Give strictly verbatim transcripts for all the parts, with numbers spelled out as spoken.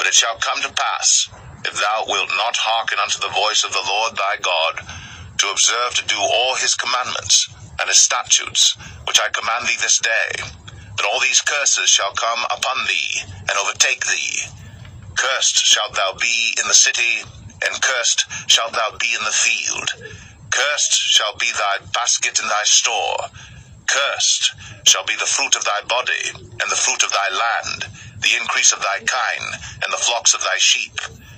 But it shall come to pass, if thou wilt not hearken unto the voice of the Lord thy God, to observe to do all his commandments and his statutes, which I command thee this day, that all these curses shall come upon thee, and overtake thee. Cursed shalt thou be in the city, and cursed shalt thou be in the field. Cursed shall be thy basket and thy store. Cursed shall be the fruit of thy body, and the fruit of thy land, the increase of thy kine, and the flocks of thy sheep.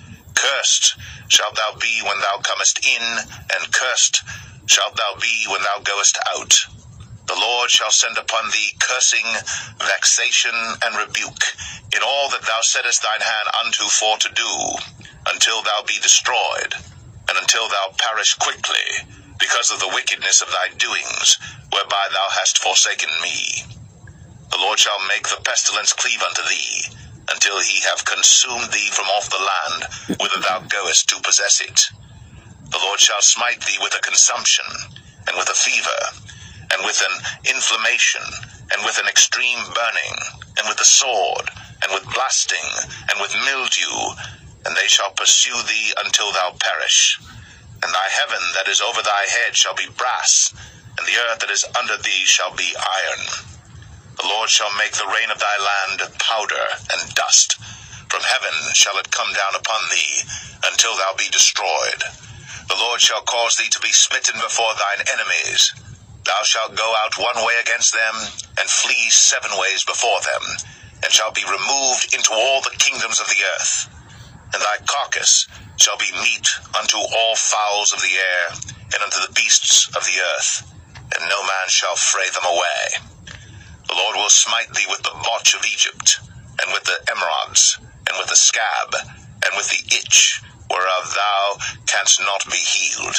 Cursed shalt thou be when thou comest in, and cursed shalt thou be when thou goest out. The Lord shall send upon thee cursing, vexation, and rebuke, in all that thou settest thine hand unto for to do, until thou be destroyed, and until thou perish quickly, because of the wickedness of thy doings, whereby thou hast forsaken me. The Lord shall make the pestilence cleave unto thee, until he have consumed thee from off the land, whither thou goest to possess it. The Lord shall smite thee with a consumption, and with a fever, and with an inflammation, and with an extreme burning, and with the sword, and with blasting, and with mildew, and they shall pursue thee until thou perish. And thy heaven that is over thy head shall be brass, and the earth that is under thee shall be iron. The Lord shall make the rain of thy land powder and dust. From heaven shall it come down upon thee, until thou be destroyed. The Lord shall cause thee to be smitten before thine enemies. Thou shalt go out one way against them, and flee seven ways before them, and shall be removed into all the kingdoms of the earth. And thy carcass shall be meat unto all fowls of the air, and unto the beasts of the earth, and no man shall fray them away. The Lord will smite thee with the botch of Egypt, and with the emerods, and with the scab, and with the itch, whereof thou canst not be healed.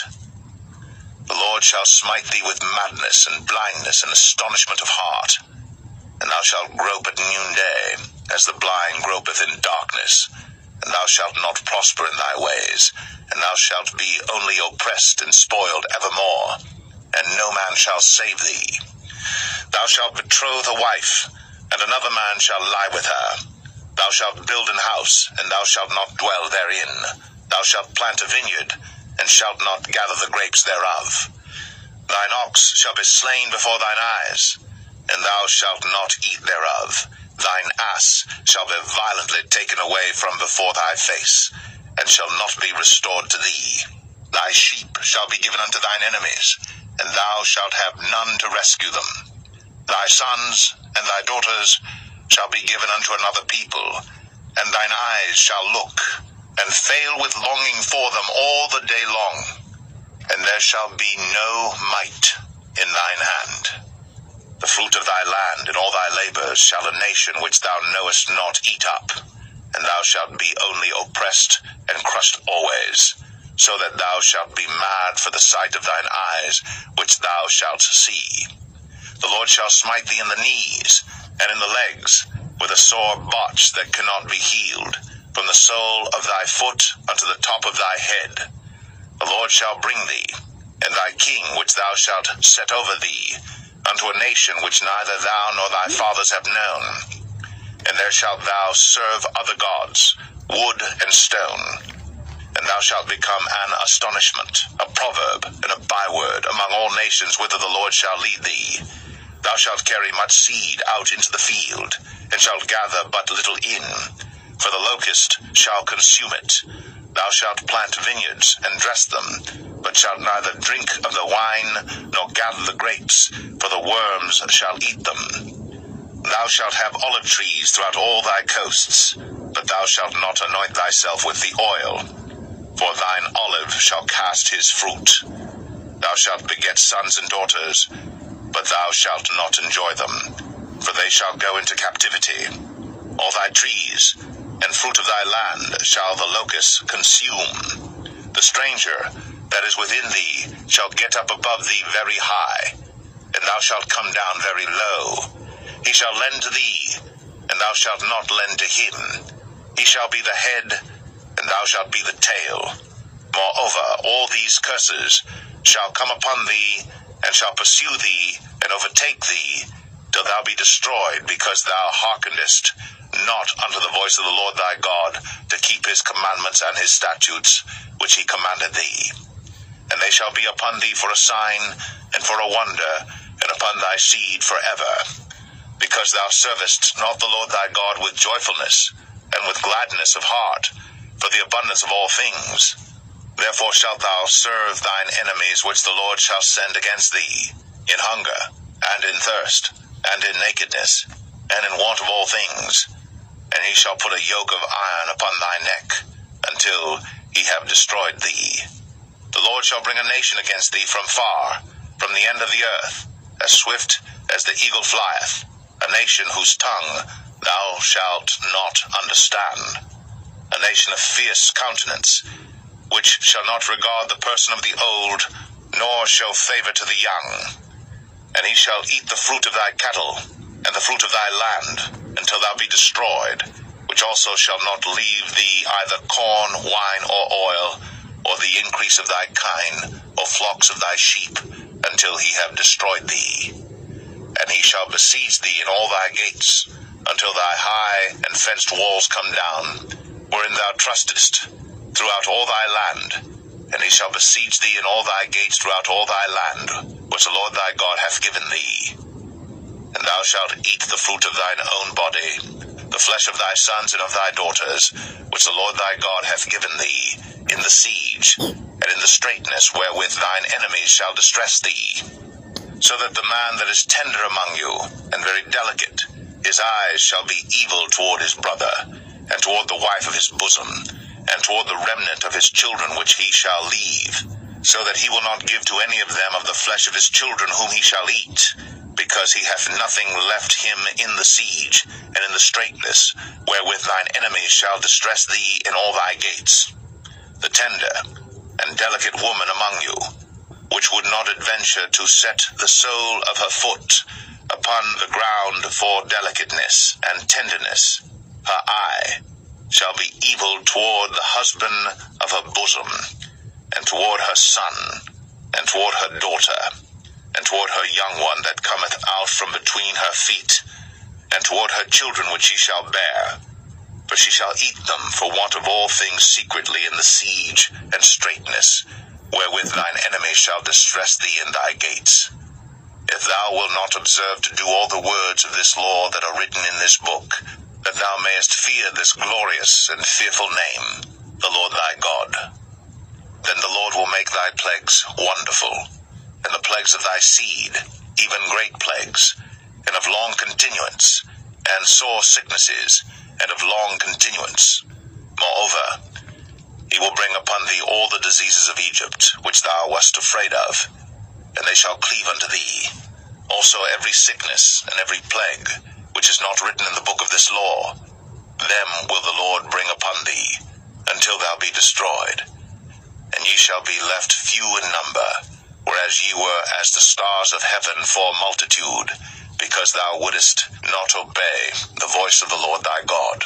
The Lord shall smite thee with madness, and blindness, and astonishment of heart. And thou shalt grope at noonday, as the blind gropeth in darkness. And thou shalt not prosper in thy ways, and thou shalt be only oppressed and spoiled evermore, and no man shall save thee. Thou shalt betroth a wife, and another man shall lie with her. Thou shalt build an house, and thou shalt not dwell therein. Thou shalt plant a vineyard, and shalt not gather the grapes thereof. Thine ox shall be slain before thine eyes, and thou shalt not eat thereof. Thine ass shall be violently taken away from before thy face, and shall not be restored to thee. Thy sheep shall be given unto thine enemies, and thou shalt have none to rescue them. Thy sons and thy daughters shall be given unto another people, and thine eyes shall look, and fail with longing for them all the day long, and there shall be no might in thine hand. The fruit of thy land and all thy labors shall a nation which thou knowest not eat up, and thou shalt be only oppressed and crushed always, so that thou shalt be mad for the sight of thine eyes, which thou shalt see. The Lord shall smite thee in the knees, and in the legs, with a sore botch that cannot be healed, from the sole of thy foot unto the top of thy head. The Lord shall bring thee, and thy king which thou shalt set over thee, unto a nation which neither thou nor thy fathers have known. And there shalt thou serve other gods, wood and stone. And thou shalt become an astonishment, a proverb, and a byword among all nations whither the Lord shall lead thee. Thou shalt carry much seed out into the field, and shalt gather but little in, for the locust shall consume it. Thou shalt plant vineyards and dress them, but shalt neither drink of the wine, nor gather the grapes, for the worms shall eat them. Thou shalt have olive trees throughout all thy coasts, but thou shalt not anoint thyself with the oil, for thine olive shall cast his fruit. Thou shalt beget sons and daughters, but thou shalt not enjoy them, for they shall go into captivity. All thy trees and fruit of thy land shall the locust consume. The stranger that is within thee shall get up above thee very high, and thou shalt come down very low. He shall lend to thee, and thou shalt not lend to him. He shall be the head, and thou shalt be the tail. Moreover, all these curses shall come upon thee, and shall pursue thee, and overtake thee, till thou be destroyed, because thou hearkenest not unto the voice of the Lord thy God, to keep his commandments and his statutes, which he commanded thee. And they shall be upon thee for a sign, and for a wonder, and upon thy seed forever, because thou servest not the Lord thy God with joyfulness, and with gladness of heart, for the abundance of all things. Therefore shalt thou serve thine enemies, which the Lord shall send against thee, in hunger, and in thirst, and in nakedness, and in want of all things. And he shall put a yoke of iron upon thy neck, until he have destroyed thee. The Lord shall bring a nation against thee from far, from the end of the earth, as swift as the eagle flieth, a nation whose tongue thou shalt not understand, a nation of fierce countenance, which shall not regard the person of the old, nor show favor to the young. And he shall eat the fruit of thy cattle, and the fruit of thy land, until thou be destroyed, which also shall not leave thee either corn, wine, or oil, or the increase of thy kine, or flocks of thy sheep, until he have destroyed thee. And he shall besiege thee in all thy gates, until thy high and fenced walls come down, wherein thou trustest, throughout all thy land. And he shall besiege thee in all thy gates throughout all thy land, which the Lord thy God hath given thee. And thou shalt eat the fruit of thine own body, the flesh of thy sons and of thy daughters, which the Lord thy God hath given thee, in the siege, and in the straitness wherewith thine enemies shall distress thee. So that the man that is tender among you, and very delicate, his eyes shall be evil toward his brother, and toward the wife of his bosom, and toward the remnant of his children which he shall leave, so that he will not give to any of them of the flesh of his children whom he shall eat, because he hath nothing left him in the siege, and in the straitness, wherewith thine enemies shall distress thee in all thy gates. The tender and delicate woman among you, which would not adventure to set the sole of her foot upon the ground for delicateness and tenderness, her eye shall be evil toward the husband of her bosom, and toward her son, and toward her daughter, and toward her young one that cometh out from between her feet, and toward her children which she shall bear. For she shall eat them for want of all things secretly in the siege and straitness, wherewith thine enemies shall distress thee in thy gates. If thou wilt not observe to do all the words of this law that are written in this book, that thou mayest fear this glorious and fearful name, the Lord thy God, then the Lord will make thy plagues wonderful, and the plagues of thy seed, even great plagues, and of long continuance, and sore sicknesses, and of long continuance. Moreover, he will bring upon thee all the diseases of Egypt, which thou wast afraid of, and they shall cleave unto thee. Also every sickness and every plague, which is not written in the book of this law, them will the Lord bring upon thee, until thou be destroyed. And ye shall be left few in number, whereas ye were as the stars of heaven for multitude, because thou wouldest not obey the voice of the Lord thy God.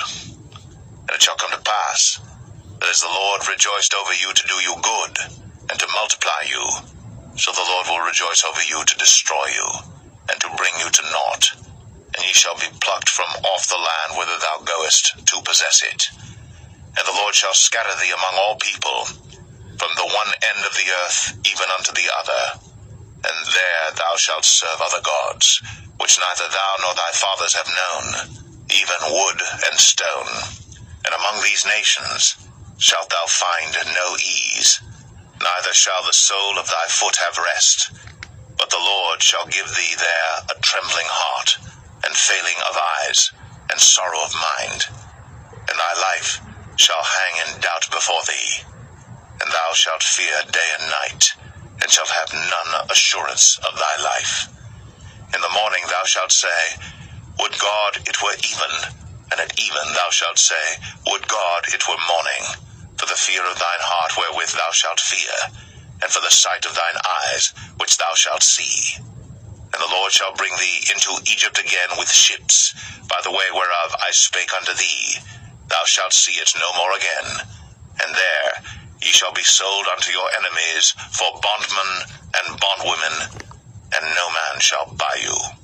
And it shall come to pass, that as the Lord rejoiced over you to do you good, and to multiply you, so the Lord will rejoice over you to destroy you, and to bring you to naught. And ye shall be plucked from off the land whither thou goest to possess it. And the Lord shall scatter thee among all people, from the one end of the earth even unto the other. And there thou shalt serve other gods, which neither thou nor thy fathers have known, even wood and stone. And among these nations shalt thou find no ease, neither shall the sole of thy foot have rest. But the Lord shall give thee there a trembling heart, and failing of eyes, and sorrow of mind. And thy life shall hang in doubt before thee, and thou shalt fear day and night, and shalt have none assurance of thy life. In the morning thou shalt say, Would God it were even, and at even thou shalt say, Would God it were morning, for the fear of thine heart wherewith thou shalt fear, and for the sight of thine eyes which thou shalt see. And the Lord shall bring thee into Egypt again with ships, by the way whereof I spake unto thee. Thou shalt see it no more again. And there ye shall be sold unto your enemies for bondmen and bondwomen, and no man shall buy you.